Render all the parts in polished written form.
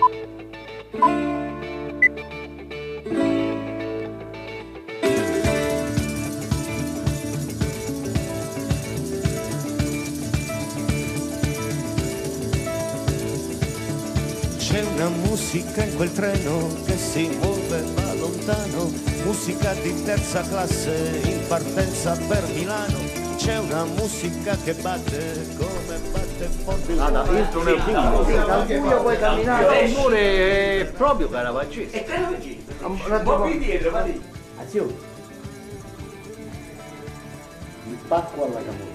C'è una musica in quel treno che si muove e va lontano, musica di terza classe in partenza per Milano. C'è una musica che batte come batte forte il cuore. Entro nel buio, anche io puoi camminare. Il mure è proprio Caravaggese. È Caravaggese. Un po' più dietro, va lì. Azione. Il pacco alla camorra.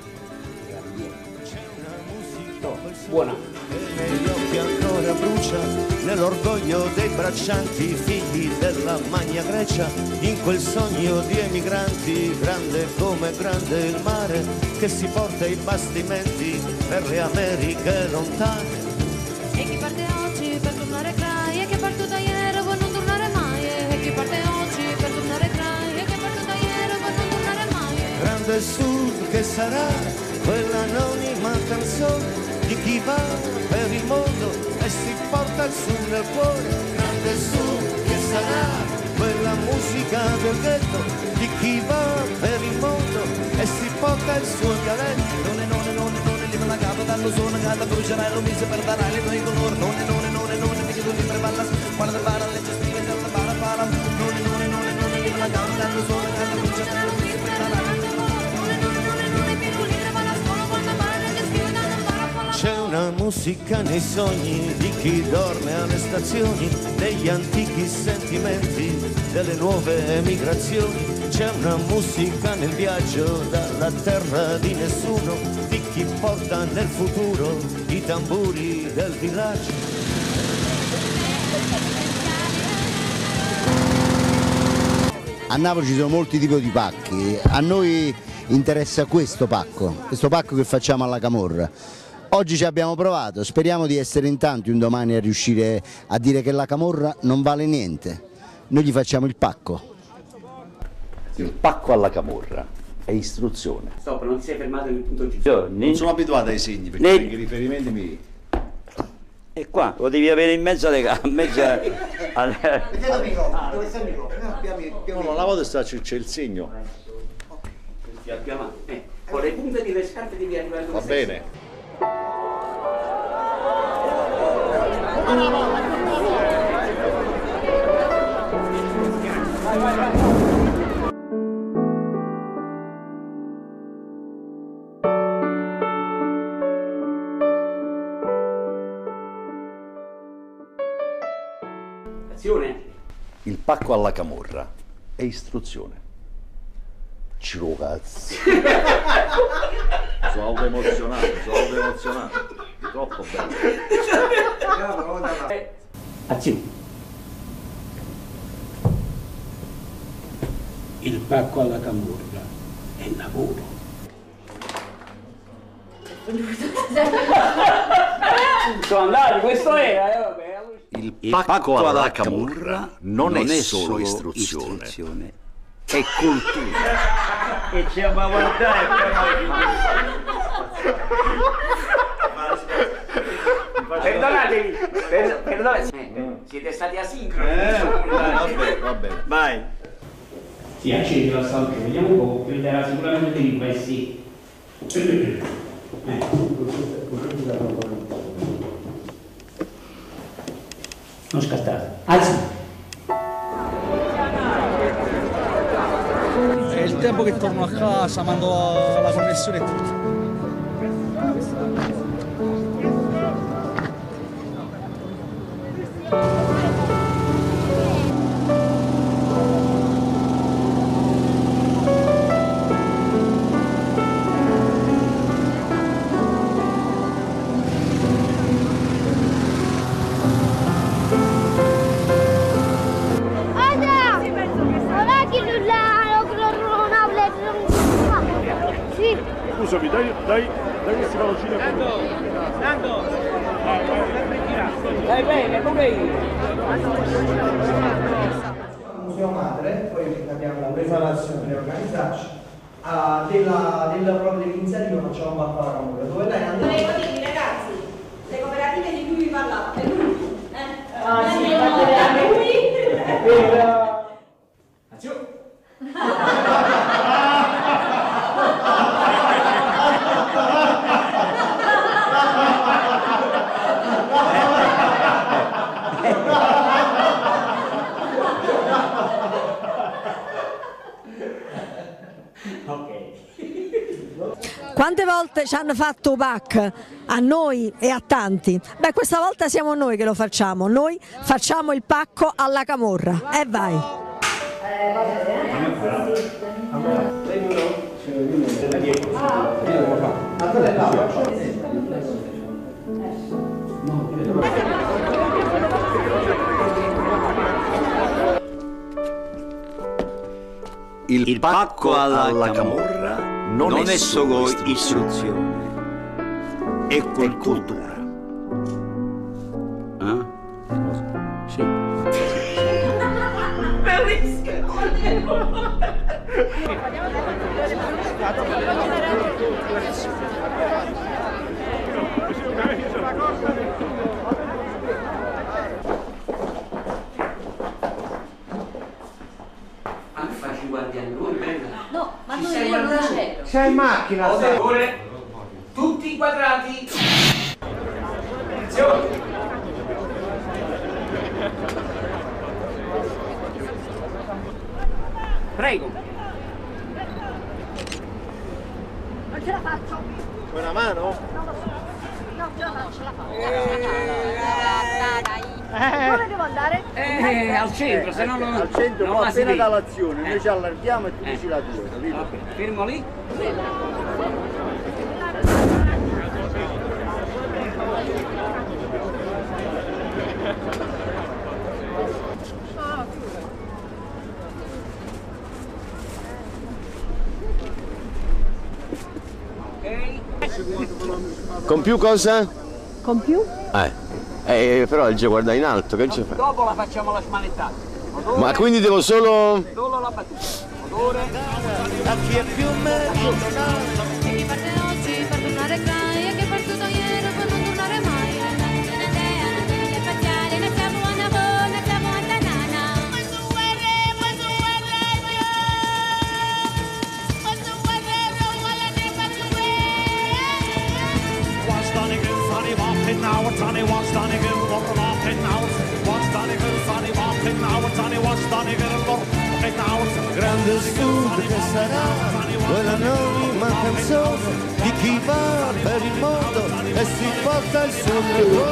Buona. Negli occhi ancora brucia, nell'orgoglio dei braccianti, figli della Magna Grecia, in quel sogno di emigranti, grande come grande il mare, che si porta i bastimenti per le Americhe lontane. E chi parte oggi per tornare crai, e che parto da ieri vuoi non tornare mai, e chi parte oggi per tornare crai, e che parto da ieri vuoi non tornare mai. Grande Sud che sarà quell'anonima canzone di chi va per il mondo e si porta il sud nel cuore. Grande Sud che sarà quella musica del ghetto di chi va per il mondo e si porta il suo dialetto. Non lima la capa dallo suono canta bruciare lo mise per dare le tue color. Non mi chiedo di prevalla guarda per fare le gestive della para. Non lima la capa dallo suono canta bruciare lo mise per dare le tue color. C'è una musica nei sogni di chi dorme alle stazioni, degli antichi sentimenti delle nuove emigrazioni. C'è una musica nel viaggio dalla terra di nessuno, di chi porta nel futuro i tamburi del villaggio. A Napoli ci sono molti tipi di pacchi, a noi interessa questo pacco che facciamo alla camorra. Oggi ci abbiamo provato, speriamo di essere in tanti un domani a riuscire a dire che la camorra non vale niente. Noi gli facciamo il pacco. Il pacco alla camorra è istruzione. Stop, non ti sei fermato nel punto giusto. Non sono abituato ai segni perché i riferimenti mi... E qua lo devi avere in mezzo alle gambe. Dove sta il microfono? No, la volta c'è il segno. Più avanti. Con le punte delle scarpe devi arrivare dove Va sei. bene. Azione. Il pacco alla camorra è istruzione. Ciro cazzo. Sono autoemozionato. Troppo bello. Azione. Il pacco alla camorra è lavoro. Sono andati, questo era, vabbè. Il pacco alla camorra non è solo istruzione, è cultura. E ci va a guardare. Perdonatevi, siete stati asincroni. Va bene. Vai. Sì, accendi la stagione, vediamo un po', chiuderà sicuramente di questi. Non scattare. Alza. È il tempo che torno a casa, mando la connessione e tutto. Scusami, dai questi palloncini a Nando! Dai bene, come io? Museo Madre, poi abbiamo la preparazione per organizzarci, proprio dell'iniziativa facciamo un pacco alla camorra. Dove lei andrà? Ragazzi, le cooperative di cui vi parlate, Ah sì, anche lui. Quante volte ci hanno fatto PAC a noi e a tanti? Beh, questa volta siamo noi che lo facciamo, noi facciamo il pacco alla camorra e vai! Il pacco alla camorra non è solo istruzione, è cultura. Sì. Fa 50 anni, voi prenda. No, ma non c'è. Sei in macchina, Ora, tutti quadrati. Attenzione. Prego. Non ce la faccio. Vuoi una mano? No, ce la faccio. Dove devo andare? Al centro, se no non... Al centro, non ma la appena si dà vede. l'azione, noi ci allarghiamo e tu dici la tua, capito? Ok, fermo lì. Con più cosa? Con più? Però già guarda in alto, che ci fa? Dopo la facciamo la smanettata. Odore, Ma quindi devo solo... solo la battuta. Odore. A chi è più meglio non ha. E chi parte oggi per tornare crai e chi è partito ieri per non tornare mai. Now Johnny was Johnny good for walking now. Was Johnny good Johnny walking now. Johnny was Johnny good for walking now. Grande studio che sarà quella anonima canzone di chi va per il mondo e si porta il suo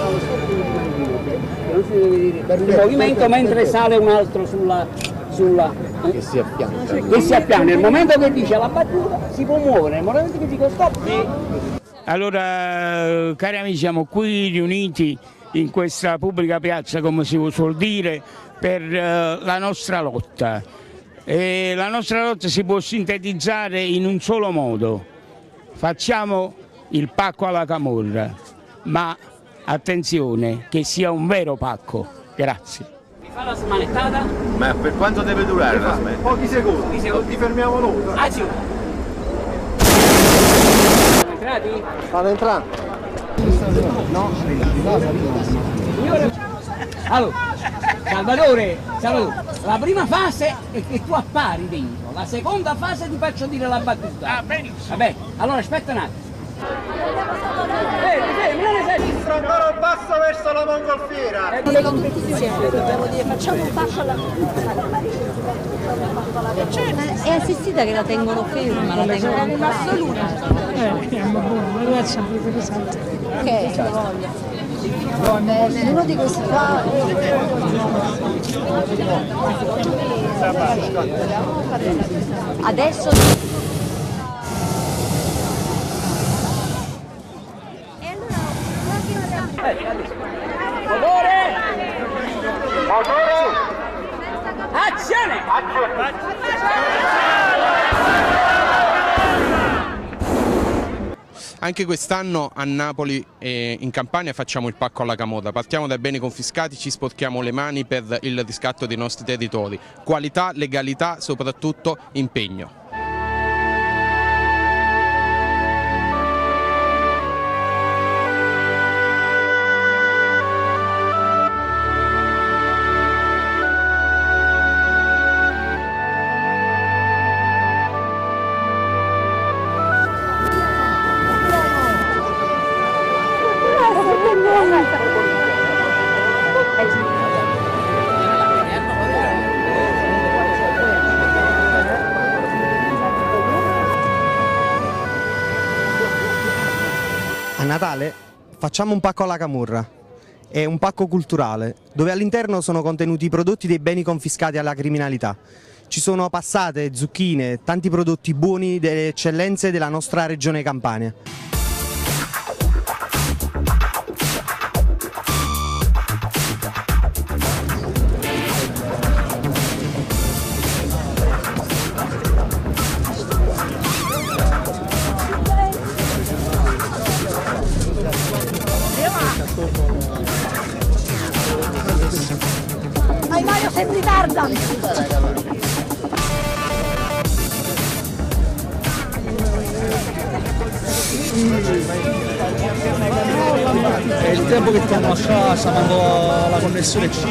Il movimento mentre sale un altro sulla Che si affianca. che si appiana. Nel momento che dice la battuta si può muovere, nel momento che dico stop. Allora, cari amici, siamo qui riuniti in questa pubblica piazza, come si suol dire, per la nostra lotta. E la nostra lotta si può sintetizzare in un solo modo: facciamo il pacco alla camorra, ma attenzione che sia un vero pacco. Grazie. Mi fa la smanettata? Ma per quanto deve durare la smetta? Pochi secondi, ti fermiamo noi. Azione. Fate entrare. No, allora, Salvatore, la prima fase è che tu appari dentro, la seconda fase ti faccio dire la battuta. Ah, benissimo. Vabbè, allora aspetta un attimo. Ancora un passo verso la mongolfiera. Le competizioni, dobbiamo dire, facciamo un passo alla è assistita che la tengono ferma, la tengono in assoluta. Ok, uno di questi qua adesso Odore! Azione! Anche quest'anno a Napoli e in Campania facciamo il pacco alla camorra, partiamo dai beni confiscati, ci sporchiamo le mani per il riscatto dei nostri territori, qualità, legalità, soprattutto impegno. Natale facciamo un pacco alla camorra. È un pacco culturale, dove all'interno sono contenuti i prodotti dei beni confiscati alla criminalità. Ci sono passate, zucchine, tanti prodotti buoni delle eccellenze della nostra regione Campania. Vai Mario, sei in ritardo! È il tempo che stiamo a casa quando la connessione c'è.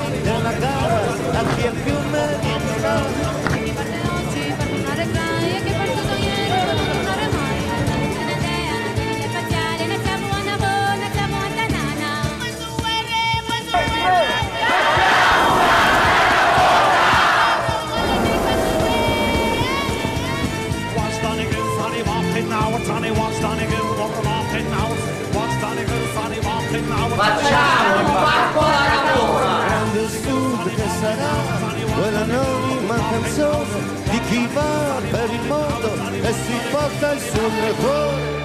Facciamo il pacco alla camorra! Grande sud che sarà quell'anonima canzone di chi va per il mondo e si porta il suo cuore.